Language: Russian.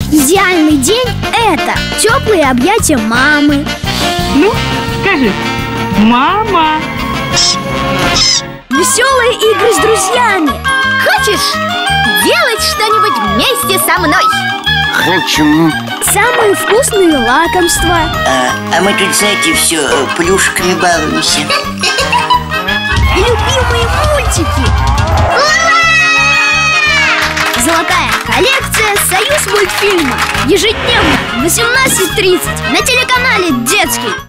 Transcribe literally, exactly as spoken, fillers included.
Идеальный день – это теплые объятия мамы. Ну, скажи: мама. Веселые игры с друзьями. Хочешь делать что-нибудь вместе со мной? Хочу. Самые вкусные лакомства. А, а мы тут, знаете, все плюшками балуемся. Любимые мультики. Золотая коллекция «Союз мультфильма». Ежедневно в восемнадцать тридцать на телеканале «Детский».